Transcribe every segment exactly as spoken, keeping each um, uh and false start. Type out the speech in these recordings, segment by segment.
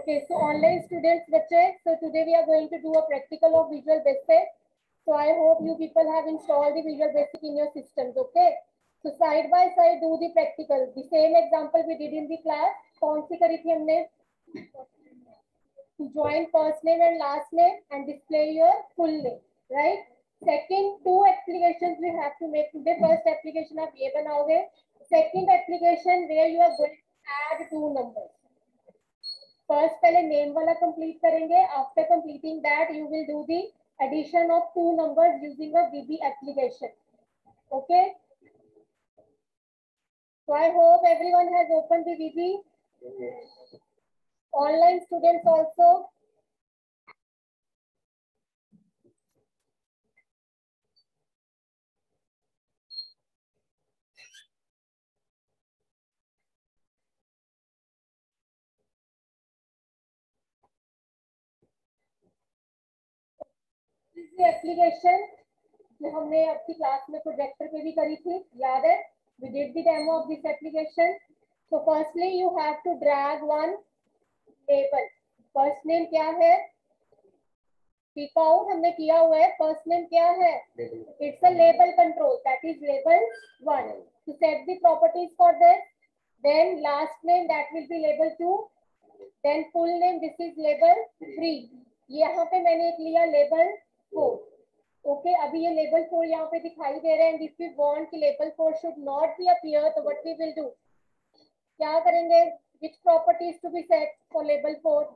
Okay, so online students, bache, so today we are going to do a practical of Visual Basic. So I hope you people have installed the Visual Basic in your systems. Okay, so side by side do the practical. The same example we did in the class. कौन सी करी थी हमने? To join first name and last name and display your full name, right? Second two applications we have to make today. First application आप ये बनाओगे. Second application where you are going to add two numbers. First पहले name वाला complete करेंगे. After completing that you will do the addition of two numbers using a V B application. Okay. So I hope everyone has opened the V B. Yes. Online students also. Application जो हमने अपनी class में projector पे भी करी थी, याद है? We did the demo of this application. So firstly you have to drag one label. First name क्या है? Pick out हमने किया हुआ है. First name क्या है? It's a label control. That is label one. To set the properties for this, then last name that will be label two. Then full name this is label three. यहाँ पे मैंने एक लिया label four. Okay okay, अभी ये label four यहाँ पे दिखाई दे रहे हैं. इफ वी वांट कि label four should not be appear, तो व्हाट वी विल डू, क्या करेंगे? Which properties to be set for label four?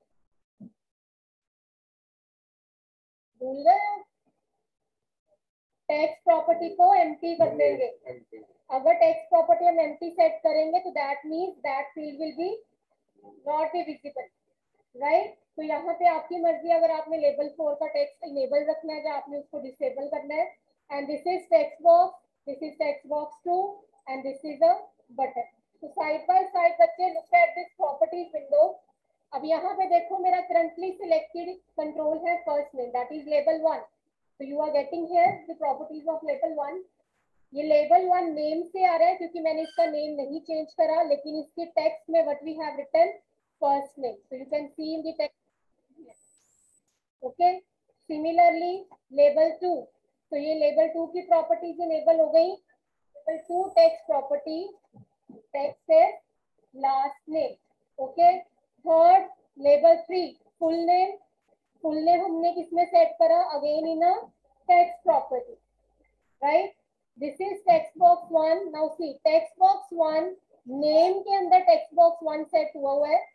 भूल गए? टेक्स्ट प्रॉपर्टी को एम्प्टी कर देंगे. अगर टेक्स्ट प्रॉपर्टी हम एम्प्टी सेट करेंगे तो that means that field will be not be visible, right? तो यहाँ पे आपकी मर्जी, अगर आपने लेबल फोर का टेक्स्ट इनेबल रखना है या आपने उसको डिसेबल करना है. And this is text box, this is text box two and this is a button. तो साइड बाय साइड बच्चे look at this properties window. अब यहाँ पे देखो मेरा करंटली सिलेक्टेड कंट्रोल है first name, that is label one. तो you are getting here the properties of label one. ये लेबल वन नेम से आ रहा है क्योंकि मैंने इसका नेम नहीं चेंज करा, लेकिन इसके टेक्स्ट में what we have written first name. So you can see in the text. Okay, similarly label two. तो ये लेबल टू की प्रॉपर्टीज इनेबल हो गई. Label two text property, text है last name. Okay, third label three full name. Full name हमने किसमें set करा? Again in a text property, right? This is text box one. Now see text box one name के अंदर text box one set हुआ हुआ है,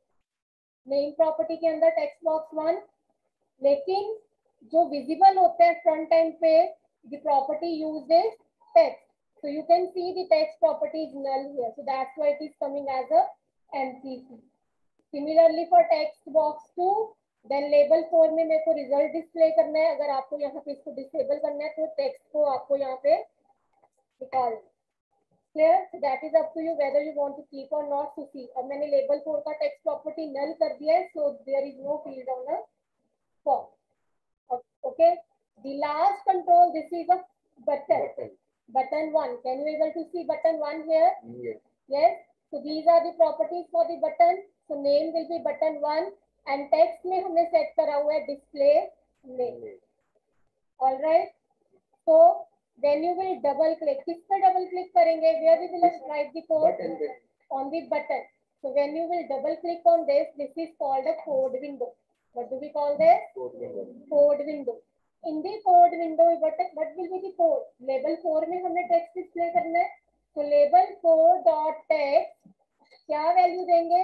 name property के अंदर टेक्स्ट बॉक्स वन. लेकिन जो विजिबल होते हैं फ्रंट एंड पे, the property used is text. So you can see the text property is null here. So that's why it is coming as a M C C. Similarly for text box two, then label four में मेरे को result display करना है. अगर आपको यहाँ पे इसको disable करना है तो text को आपको यहाँ पे निकाल. Clear? So that is up to you whether you want to keep or not to see. अब मैंने label four का text property null कर दिया है, so there is no field on the form. Okay. The last control, this is a button. Button. Button one. Can you able to see button one here? Yes. Yes. So these are the properties for the button. So name will be button one and text में हमने set करा हुआ है display name. All right. So when you will double click, किस पे double click करेंगे? Where we will write the code? On the button. So when you will double click on this, this is called a code window. What do we call this? Code window. Code window. In the code window, what, what will be the code? Label four में हमने text display करना है. तो label four dot text क्या value देंगे?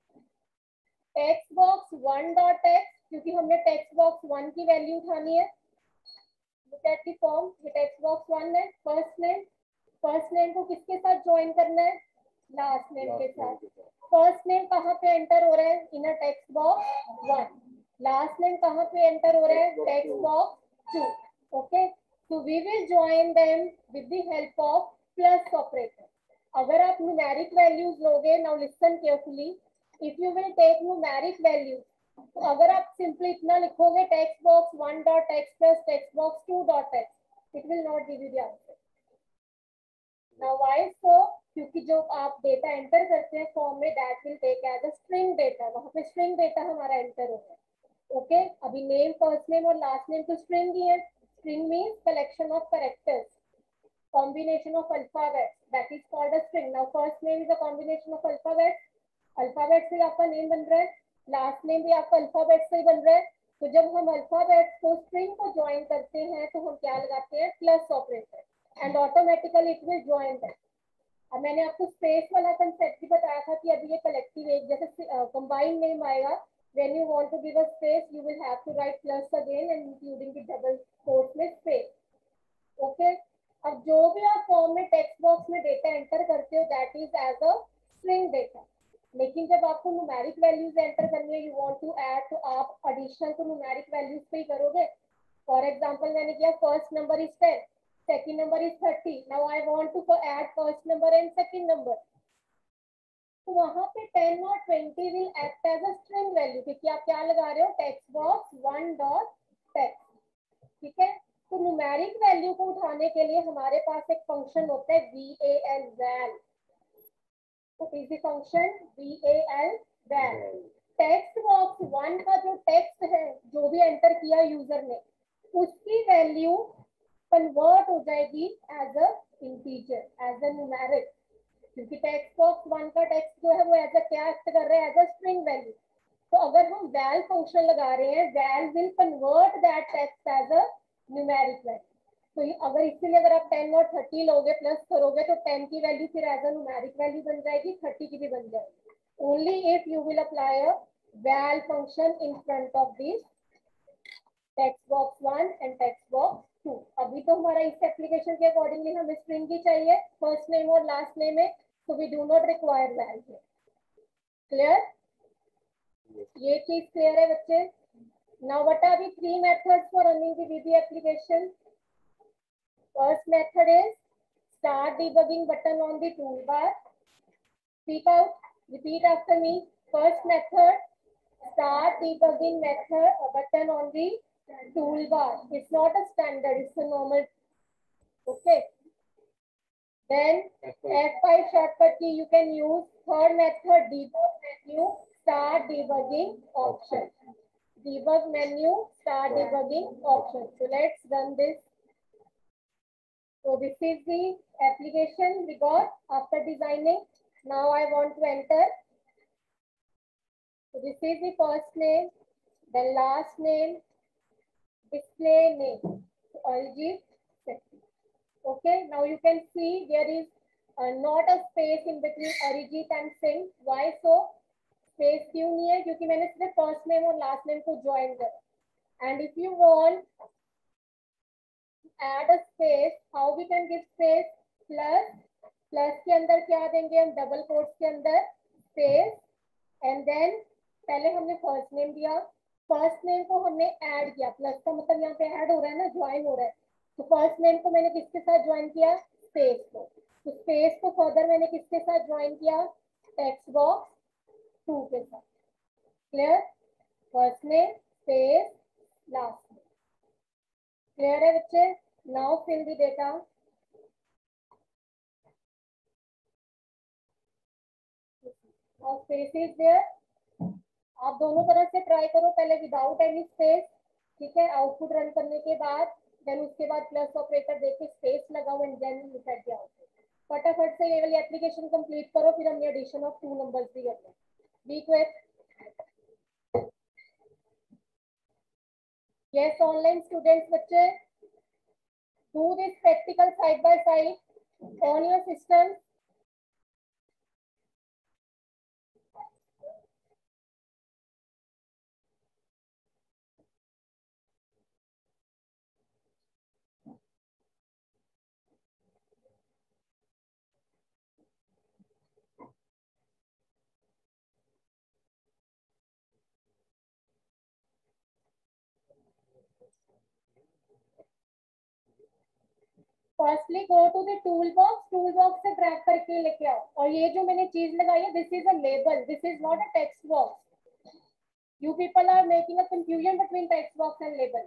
Text box one dot text, क्योंकि हमने text box one की value उठानी है. Look at the form. ये text box one है. First name, first name को किसके साथ join करना है? Last name के साथ. First name कहाँ पे enter हो रहा है? In a text box one. Last name कहाँ पे enter हो रहा है? Text box two. Okay. So we will join them with the help of plus operator. अगर आप numeric values लोगे, now listen carefully. If you will take numeric values, तो अगर आप simply इतना लिखोगे text box one dot text plus text box two dot text, it will not give you the answer. Now why so? क्योंकि जो आप data enter करते हैं फॉर्म में that will take as a string data, वहां पे string data हमारा enter होगा। Okay okay? अभी नेम, फर्स्ट नेम और लास्ट नेम तो स्ट्रिंग ही है। String means collection of characters, combination of alphabets, that is called a string. Now first name is a combination of alphabets, alphabet से आपका name बन रहा है, लास्ट नेम भी आपका अल्फाबेट से ही बन रहा है। तो जब हम अल्फाबेट को स्ट्रिंग को ज्वाइन करते हैं तो हम क्या लगाते हैं, plus operator, and automatically it will join that. अब मैंने आपको स्पेस वाला कंसेप्ट भी बताया था कि अभी ये कलेक्टिव एक जैसे कंबाइंड नेम आएगा, when you want to give a space you will have to write plus again and including the double quotes में स्पेस। ओके, अब जो भी आप फॉर्म में टेक्स्ट बॉक्स में डेटा एंटर करते हो that is as a string data. लेकिन जब आपको न्यूमेरिक वैल्यूज एंटर करनी है, यू वांट टू ऐड, तो आप एडिशन तो न्यूमेरिक वैल्यूज पे ही करोगे। फॉर एग्जांपल मैंने किया first number is ten, second number is thirty, now I want to add first number and second number, तो वहां पे टेन और twenty will act as a string value, क्योंकि आप क्या लगा रहे हो, text box one dot text. ठीक है, तो न्यूमेरिक वैल्यू को उठाने के लिए हमारे पास एक फंक्शन होता है वी ए एल, वैल। इसी function V A L, val. Text box one का जो टेक्स्ट है, जो भी एंटर किया यूजर ने, उसकी वैल्यू कन्वर्ट हो जाएगी as a integer, as a numeric, क्योंकि टेक्स्ट बॉक्स वन का टेक्स्ट जो है वो एज अ क्या एक्ट कर रहा है, एज अ स्ट्रिंग वैल्यू। तो अगर हम वैल फंक्शन लगा रहे हैं, val will convert that text as a numeric value. तो अगर इसलिए अगर आप टेन और थर्टी लोगे प्लस करोगे तो टेन की वैल्यू फिर एज अ न्यूमेरिक वैल्यू बन जाएगी, थर्टी की भी बन जाएगी, only if you will apply a val function in front of this text box one and text box two. अभी तो हमारा इस एप्लीकेशन के अकॉर्डिंगली हमें स्ट्रिंग ही चाहिए फर्स्ट नेम और लास्ट नेम में, so we do not require val here. Clear? ये चीज क्लियर है बच्चे? Now what are the three methods for running the V B application? First method is start debugging button on the toolbar. Speak out. Repeat after me. First method, start debugging method uh, button on the toolbar. It's not a standard. It's a normal. Okay. Then F five shortcut key you can use. Third method, debug menu, start debugging option. Debug menu, start debugging option. So let's run this. So this is the application we got after designing. Now I want to enter. So this is the first name, the last name, display name. So Arijit Sethi. Okay, now you can see there is uh, not a space in between Arijit and Singh. Why so? Space क्यों नहीं है? क्योंकि मैंने सिर्फ first name और last name को join करा. And if you want add a space, how we can give space? Plus, plus के अंदर क्या देंगे हम? Double quotes के अंदर space, and then पहले हमने first name दिया, first name को हमने add किया. Plus का मतलब यहाँ पे add हो रहा है ना, join हो रहा है. तो फर्स्ट नेम को मैंने किसके साथ ज्वाइन किया? स्पेस को. तो स्पेस को फर्दर मैंने किसके साथ ज्वाइन किया? टेक्स्ट बॉक्स टू के साथ. Clear? First name space last name. Clear है बच्चे? Now fill the data. और स्पेस इज देयर. आप दोनों तरह से ट्राई करो, पहले विदाउट एनी स्पेस, ठीक है, आउटपुट रन करने के बाद, देन उसके बाद प्लस ऑपरेटर देके स्पेस लगाओ and then look at the output. फटाफट से ये वाली एप्लीकेशन कंप्लीट करो, फिर हमने एडिशन ऑफ टू नंबर्स भी करना है. Be quick. Yes online students बच्चे, do this practical side by side on your system. Firstly go to the tool box, tool box से ड्रैग करके लेके आओ. और ये जो मैंने चीज लगाई है, this is a label, this is not a text box. You people are making a confusion between text box and label.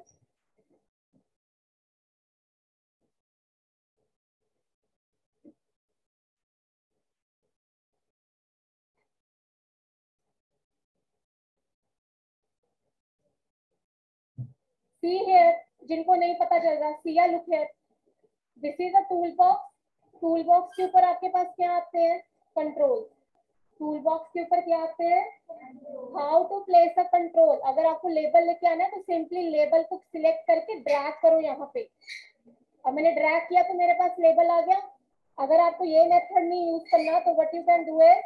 See है, जिनको नहीं पता चल रहा, सी या लुक है, this is a tool box. Tool box के ऊपर आपके पास क्या आते हैं? कंट्रोल। टूल बॉक्स के ऊपर क्या आते हैं? How to place a control. अगर आपको लेबल लेके आना है तो सिंपली लेबल को सिलेक्ट करके ड्रैग करो यहाँ पे। अब मैंने ड्रैग किया तो मेरे पास लेबल आ गया। अगर आपको ये मेथड नहीं यूज करना तो व्हाट यू कैन डू है,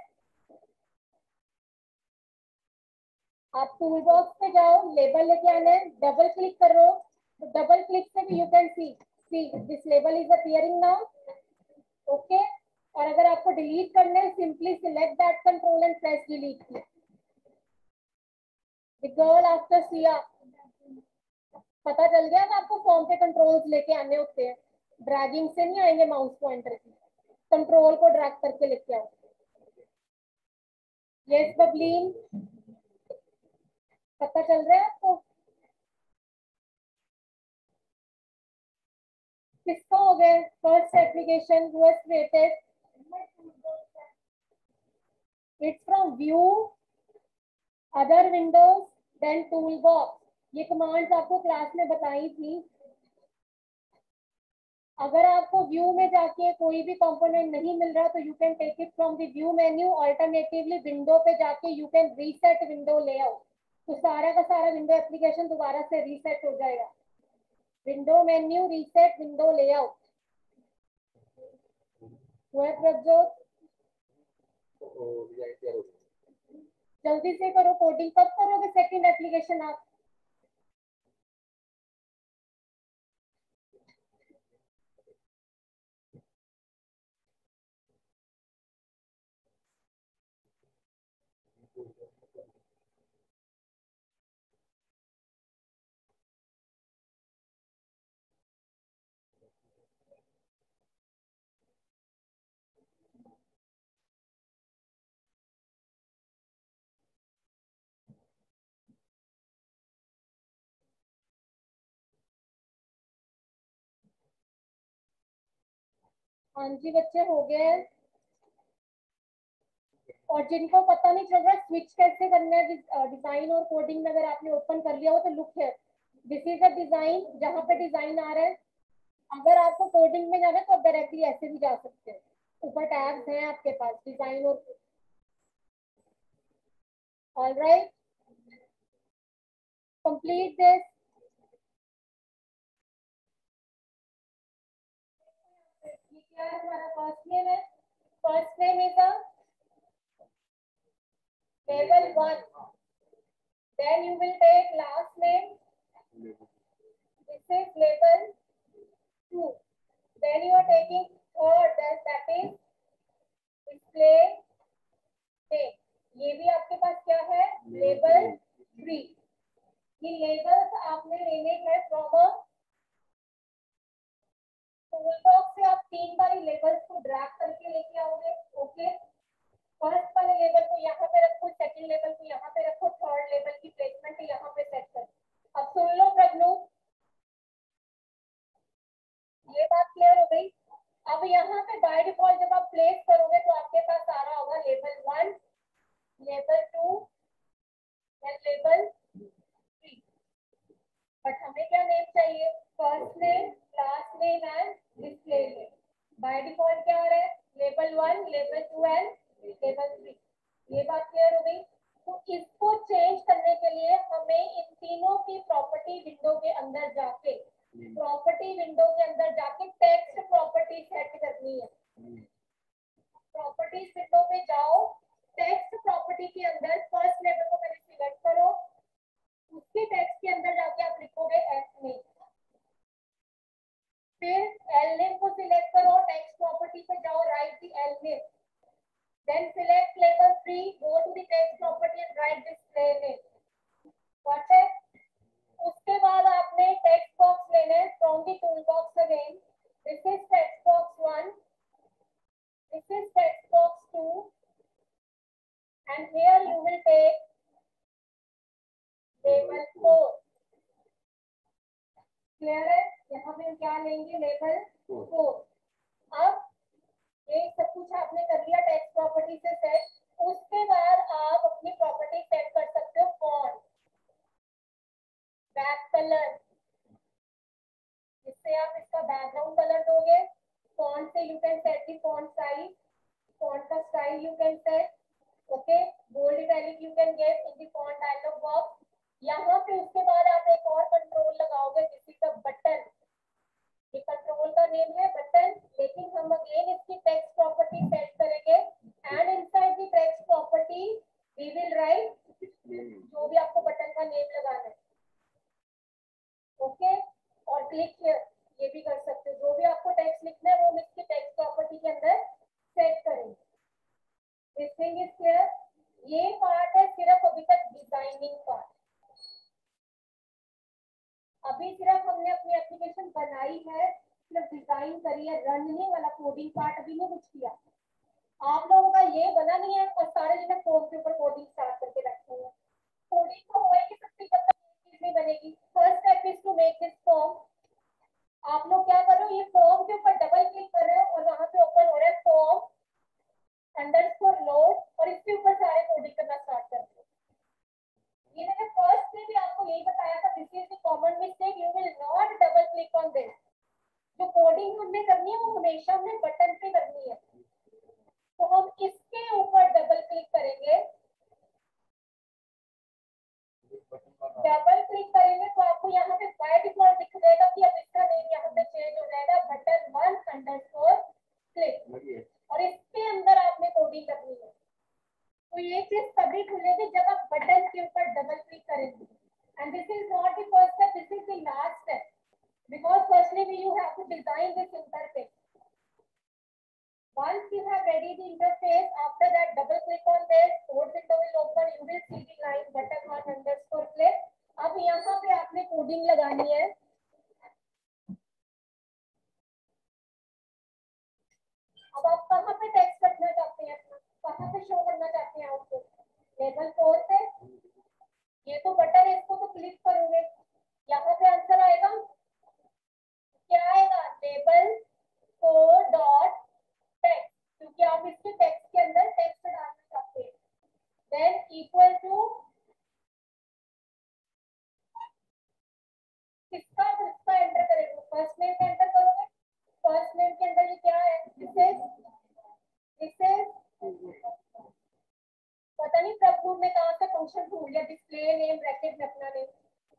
आप टूल बॉक्स पे जाओ, लेबल लेके आना है, डबल क्लिक करो, तो डबल क्लिक से भी you can see see this label is appearing now. Okay, और अगर आपको डिलीट करना है simply select that control and press delete key. The girl after सिया, पता चल गया कि आपको फॉर्म पे कंट्रोल्स लेके आने होते हैं, ड्रैगिंग से नहीं आएंगे माउस पॉइंटर की, कंट्रोल को ड्रैग करके लेके आओ। यस बबलीन, पता चल रहा है आपको? किसको हो गए? First application was created, it's from view, other windows, then tool box. ये कमांड्स आपको क्लास में बताई थी। अगर आपको व्यू में जाके कोई भी कंपोनेंट नहीं मिल रहा तो you can take it from the view menu, alternatively window पे जाके you can reset window layout, तो सारा का सारा विंडो एप्लीकेशन दोबारा से रीसेट हो जाएगा। Window menu, reset window layout. हुआ प्रभजोत? जल्दी से करो, कोडिंग कब करोगे सेकंड एप्लीकेशन आप? हाँ जी बच्चे, हो गए हैं। और जिनको पता नहीं चल रहा स्विच कैसे करना है डिजाइन और कोडिंग में, अगर आपने ओपन कर लिया हो तो लुक है, दिस इज अ डिजाइन, जहां पे डिजाइन आ रहा है। अगर आपको कोडिंग में जाना है तो आप डायरेक्टली ऐसे भी जा सकते हैं, ऊपर टैब्स हैं आपके पास डिजाइन और। Alright, complete this. ये क्या है? हमारा फर्स्ट नेम है, फर्स्ट नेम इज अ लेवल one, then you will take last name, this is level two, then you are taking third, that, that is display name, ये भी आपके पास क्या है? Level three. ये लेबल्स आपने लेने हैं फ्रॉम अ टूल बॉक्स से, आप तीन बार लेबल्स को ड्रैग करके लेके आओगे। ओके, फर्स्ट वाले लेबल को यहाँ पे रखो, सेकंड लेबल को यहाँ पे रखो, थर्ड लेबल की प्लेसमेंट यहाँ पे सेट करो। अब सुन लो प्रज्ञू, ये बात क्लियर हो गई? अब यहाँ पे बाय डिफॉल्ट जब आप प्लेस करोगे तो आपके पास आ रहा होगा label one, label two and label three, but हमें क्या नेम चाहिए? First name, last name and display name. By default क्या आ रहा है? Label one, label two and label three. ये बात क्लियर हो गई? तो इसको चेंज करने के लिए हमें इन तीनों की प्रॉपर्टी विंडो के अंदर जाके प्रॉपर्टी विंडो के अंदर जाके टेक्स्ट प्रॉपर्टी सेट करनी है। प्रॉपर्टीज विंडो पे जाओ, टेक्स्ट प्रॉपर्टी के अंदर फर्स्ट लेवल को पहले सिलेक्ट करो, उसके टेक्स्ट के अंदर जाके आप लिखोगे एस नेम, फिर एल नेम को सिलेक्ट करो, टेक्स्ट प्रॉपर्टी पे जाओ, write the L name, then select लेवल three, go to the text property and write display name. What है? उसके बाद आपने टेक्स्ट बॉक्स लेना है from the tool box again, this is text box one, this is text box two, and here you will take label four. Clear है? यहाँ पे क्या लेंगे? Label four. अब ये सब कुछ आपने कर लिया टेक्स्ट प्रॉपर्टी से सेट, उसके बाद आप अपनी प्रॉपर्टी सेट कर सकते हो, font, back colour, click here, ये भी कर सकते हो। जो भी आपको टेक्स्ट लिखना है वो हम इसकी टेक्स्ट प्रॉपर्टी के अंदर सेट करेंगे। This thing is clear. ये पार्ट है सिर्फ अभी तक डिजाइनिंग पार्ट। अभी सिर्फ हमने अपनी एप्लीकेशन बनाई है, सिर्फ डिजाइन करी है, रन नहीं वाला कोडिंग पार्ट अभी नहीं कुछ किया। आप लोगों का ये बना नहीं है और सारे जने फोन के ऊपर कोडिंग स्टार्ट करके रखे हुए हैं। कोडिंग तो होएगी सकती, तब तक चीज नहीं बनेगी। First step is to make this form. आप लोग क्या कर रहे हो, ये फॉर्म के ऊपर डबल क्लिक कर रहे हो और वहां पे ओपन हो रहा है फॉर्म अंडरस्कोर लोड और इसके ऊपर सारे कोडिंग करना स्टार्ट कर दो। ये मैंने फर्स्ट में भी आपको यही बताया था, this is the common mistake, you will not double click on this. जो कोडिंग हमने करनी है वो हमेशा हमने बटन पे करनी है। तो हम इसके ऊपर डबल क्लिक करेंगे, डबल क्लिक करेंगे तो आपको यहाँ पे बाय डिफॉल्ट दिख जाएगा कि अब इसका नेम यहाँ पे चेंज हो जाएगा बटन वन अंडरस्कोर क्लिक, और इसके अंदर आपने कोडिंग करनी है। तो ये चीज तभी खुलेगी जब आप बटन के ऊपर डबल क्लिक करेंगे। And this is not the first step, this is the last step, because firstly you have to design this interface. Once you have ready the interface, after that double click on this, code window will open, you will see the line button one underscore click. अब यहाँ पे आपने coding लगानी है। अब आप कहाँ पे टेक्स्ट रखना चाहते हैं, कहाँ पे शो करना चाहते हैं आउटपुट? लेवल फोर पे। ये तो बटन है, इसको तो क्लिक करोगे, यहाँ पे आंसर आएगा, क्या आएगा? लेवल फोर डॉट टेक्स्ट, क्योंकि आप इसके टेक्स्ट के अंदर टेक्स्ट डालना चाहते हैं। देन इक्वल टू किसका किसका एंटर करेंगे? फर्स्ट नेम का एंटर करोगे। फर्स्ट नेम के अंदर ये क्या है? दिस इज दिस इज पता नहीं प्रभु ने कहां से फंक्शन ढूंढ लिया, डिस्प्ले नेम ब्रैकेट में अपना name.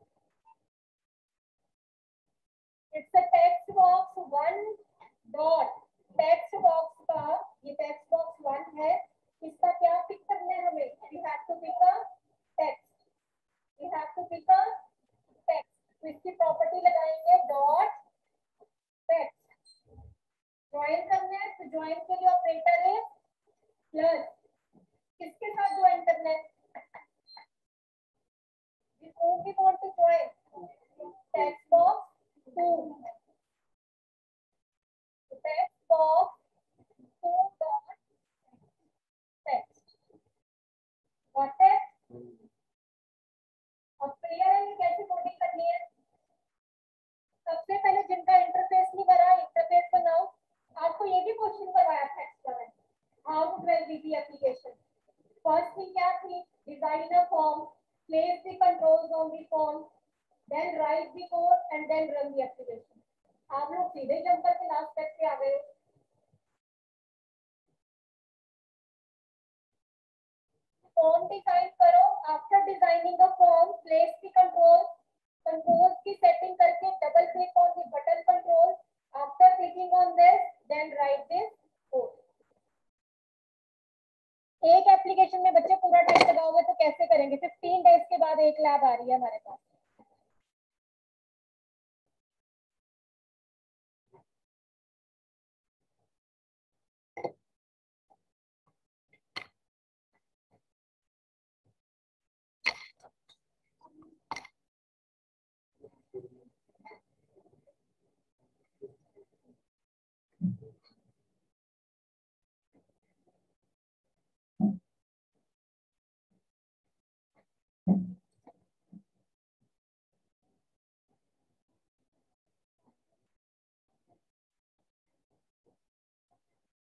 It's a text box one dot text box का, ये टेक्स्ट बॉक्स वन है, इसका क्या पिक करना है हमें? You have to pick a text, you have to pick a text. तो इसकी प्रॉपर्टी लगाएंगे डॉट टेक्स्ट। ज्वाइन करना है तो ज्वाइन के लिए ऑपरेटर है प्लस, किसके साथ ज्वाइन करना है? we want to join text box two, text box two dot text, got it? और क्लियर है ये कैसे कोडिंग करनी है? सबसे पहले जिनका इंटरफेस नहीं बना, इंटरफेस बनाओ। आपको ये भी क्वेश्चन करवाया था एक्स्ट्रा में, how to create VB application. First thing क्या थी? Design a form, place the controls on the form, then write the code and then run the application. आप लोग सीधे जंप करके लास्ट स्टेप पे आ गए। फॉर्म डिजाइन करो, after designing the form place the control, controls की setting करके double click on the button control, after clicking on this then write this code. एक एप्लीकेशन में बच्चे पूरा टाइम लगाओगे तो कैसे करेंगे? फिफ्टीन डेज के बाद एक लैब आ रही है हमारे पास।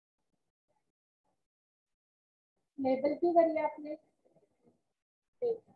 लेबल क्यों करिए आपने?